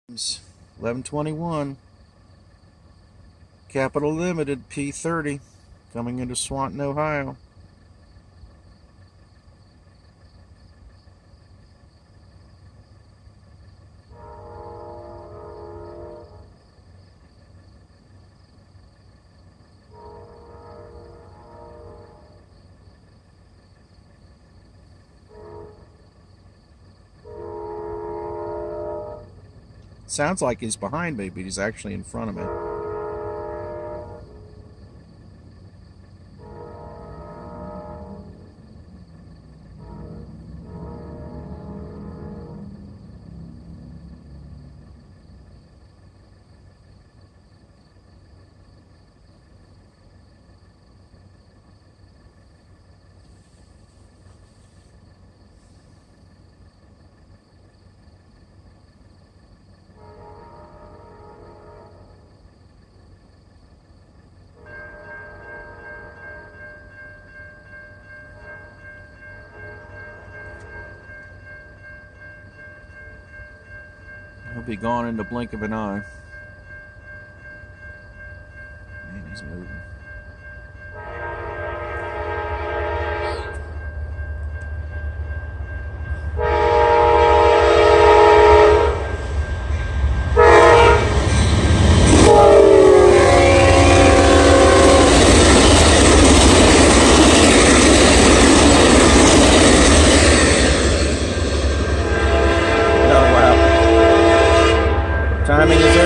11:21. Capitol Limited P030 coming into Swanton, Ohio. Sounds like he's behind me, but he's actually in front of me. He'll be gone in the blink of an eye. Man, he's moving. Timing is